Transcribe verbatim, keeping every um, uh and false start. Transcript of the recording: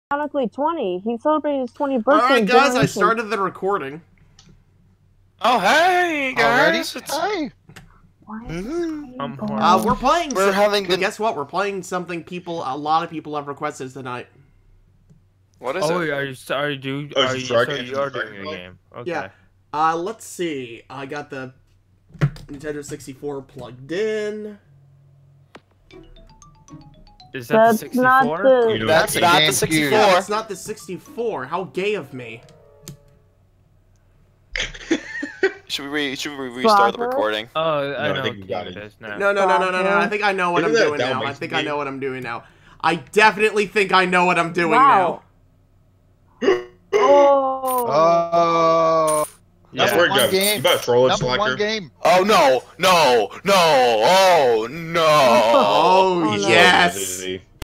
Ironically, twenty. He celebrated his twentieth birthday. Alright, guys, generation. I started the recording. Oh, hey, guys. Already? Hi. I'm Uh, we're playing. We're some, having but the- guess what? We're playing something people, a lot of people have requested tonight. What is oh, it? are you, are you, do, Oh, are it's you, Shark so Engine you are Dragon doing a Ball? game. Okay. Yeah. Uh, let's see. I got the Nintendo sixty-four plugged in. Is that That's the not sixty-four? the. You know, That's the not the GameCube. sixty-four. Yeah, it's not the sixty-four. How gay of me. Should we re should we restart the Proper? recording? Oh, I No, I know think you what got game it. it is now. No, no, no, no, no, no. I think I know what Isn't I'm that doing now. I Dalmatian think I game? know what I'm doing now. I definitely think I know what I'm doing Wow. now. Oh. Oh. That's Yeah. where it One goes. game. You better troll it, Number one Slacker. game. Oh no, no, no, oh no. Oh, Oh, no. yes.